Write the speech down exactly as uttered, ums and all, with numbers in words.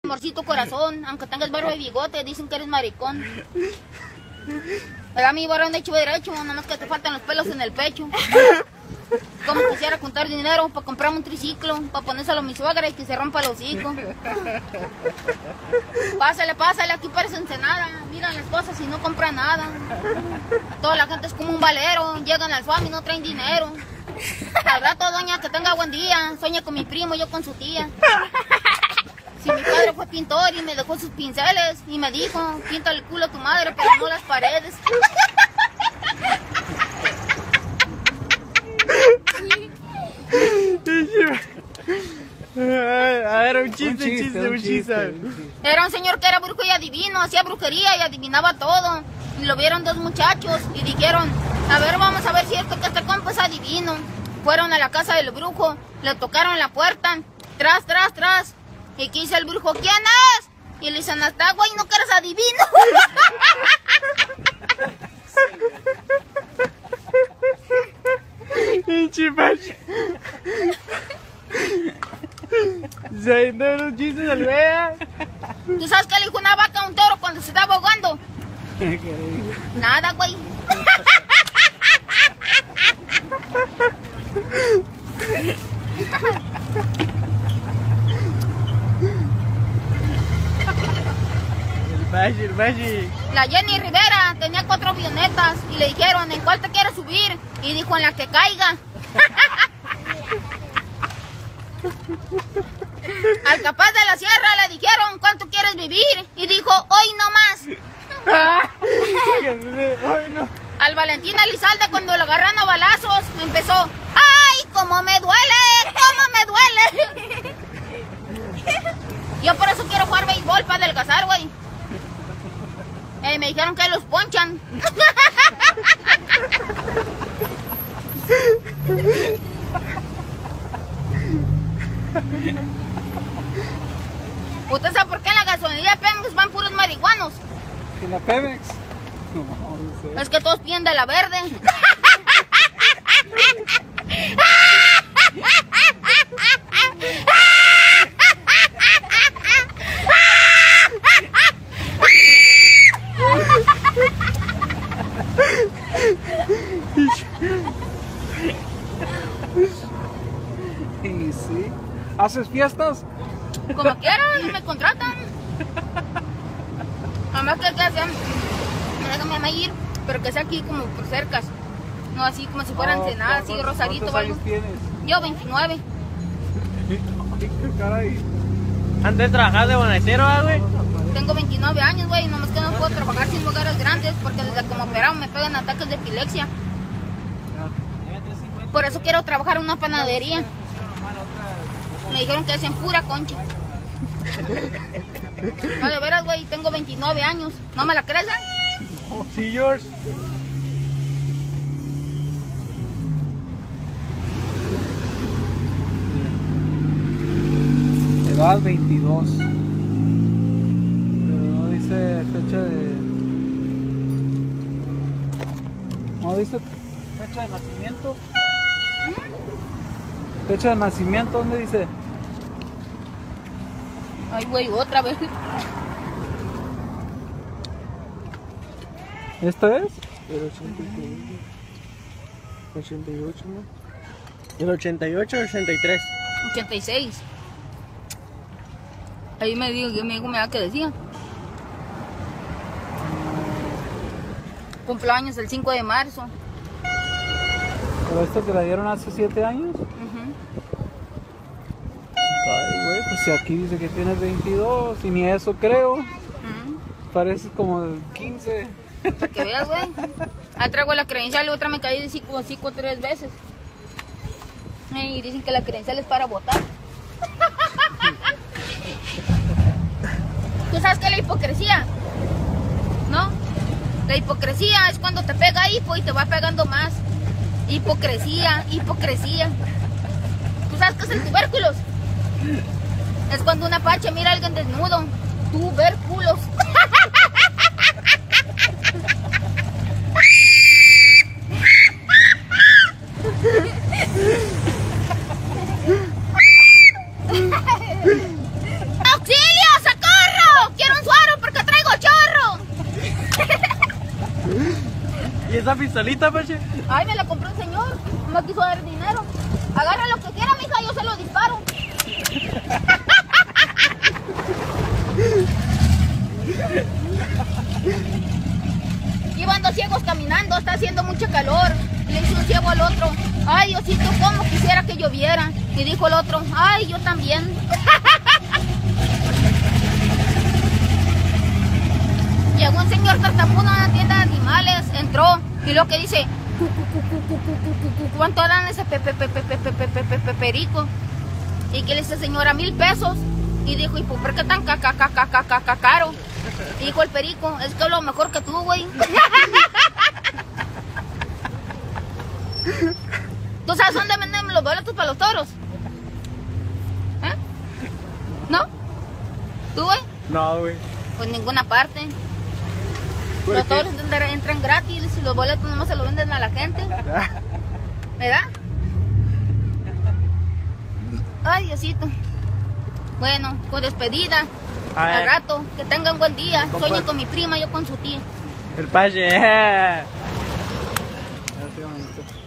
Amorcito corazón, aunque tengas barba y bigote, dicen que eres maricón. Pero a mi varón hecho derecho, nada más que te faltan los pelos en el pecho. Como quisiera juntar dinero para comprarme un triciclo, para ponérselo a mi suegra y que se rompa el hocico. Pásale, pásale, aquí parece Ensenada, miran las cosas y no compran nada. Toda la gente es como un valero, llegan al FAM y no traen dinero. Al rato, doña, que tenga buen día, sueña con mi primo, yo con su tía. Si mi padre fue pintor y me dejó sus pinceles y me dijo, pinta el culo a tu madre, pero no las paredes. A ver, un chiste, un chiste, un chiste. Era un señor que era brujo y adivino, hacía brujería y adivinaba todo. Y lo vieron dos muchachos y dijeron, a ver, vamos a ver si esto que este compa es adivino. Fueron a la casa del brujo, le tocaron la puerta, tras, tras, tras. ¿Y qué dice el brujo? ¿Quién es? Y le dicen, hasta güey, no que eres adivino. Se no los chistes al vea. ¿Tú sabes qué le dijo una vaca a un toro cuando se estaba ahogando? Nada, güey. El Bashi. La Jenny Rivera tenía cuatro avionetas y le dijeron, ¿en cuál te quieres subir? Y dijo, en la que caiga. Al capaz de la sierra le dijeron, ¿cuánto quieres vivir? Y dijo, hoy no más. Al Valentín Elizalde cuando lo agarran a balazos empezó, ¡ay, cómo me duele! ¡Cómo me duele! Yo por eso quiero jugar béisbol para adelgazar, güey. Eh, me dijeron que los ponchan. ¿Usted sabe por qué en la gasolinería de Pemex van puros marihuanos? ¿En la Pemex? No, no sé. Es que todos piden de la verde. Y sí. ¿Haces fiestas? Como quieran, me contratan. Además que, que hacen, déjame ir, pero que sea aquí como por cercas. No así como si fuera oh, Ensenada, así Rosarito o algo. ¿Cuántos años tienes? Yo veintinueve. Ay, qué caray. ¿Antes de trabajar de bonacero, güey? Tengo veintinueve años, güey, nomás que no puedo trabajar sin lugares grandes porque desde que me operaron me pegan ataques de epilepsia. Por eso quiero trabajar en una panadería. Me dijeron que hacen pura concha. No, de veras, güey, tengo veintinueve años. ¿No me la crees? Oh, sí, George. Edad veintidós. Pero no dice fecha de... No dice fecha de nacimiento. Fecha de nacimiento, ¿dónde dice? Ay, güey, otra vez. ¿Esta es? El ochenta y ocho, ¿no? El ochenta y ocho o ochenta y tres. ochenta y seis. Ahí me dijo, yo me dijo, me da que decía. Cumpleaños el cinco de marzo. ¿Pero esta te la dieron hace siete años? Uh-huh. Ay, güey, pues si aquí dice que tienes veintidós y ni eso creo. Uh-huh. Parece como de quince. Para que veas, güey. Ahí traigo la credencial y otra me caí de cinco, cinco tres veces. Y dicen que la credencial es para votar. ¿Tú sabes qué es la hipocresía? ¿No? La hipocresía es cuando te pega hipo y te va pegando más. Hipocresía, hipocresía. ¿Tú sabes qué es el tubérculos? Es cuando una pacha mira a alguien desnudo. Tubérculos. ¡Auxilio! ¡Socorro! esa pistolita, Pache? Ay, me la compró un señor, no me quiso dar dinero. Agarra lo que quiera, mija, yo se lo disparo. Iban dos ciegos caminando, está haciendo mucho calor. Y le dice un ciego al otro, ay, Diosito, cómo quisiera que lloviera. Y dijo el otro, ay, yo también. Llegó un señor tartamudo a una tienda de animales, entró y lo que dice, cu, cu, cu, cu, cu, cu, cu, cu, ¿cuánto dan ese pe, pe, pe, pe, pe, pe, pe, pe, pe, pe, perico? Y que le dice, señora, mil pesos. Y dijo, ¿y por qué tan ca, ca, ca, ca, ca, ca, ca, caro? Y dijo el perico, es que es lo mejor que tú, güey. ¿Tú sabes dónde venden los boletos para los toros? ¿Eh? ¿No? ¿Tú, güey? No, güey. Pues ninguna parte. ¿Por Los qué? toros entran, entran gratis y los boletos nomás se los venden a la gente. ¿Verdad? Ay, Diosito. Bueno, con despedida. A Al ver. rato, que tengan buen día. ¿Con Sueño cuál? con mi prima, yo con su tía. El Pache. Ya, qué bonito.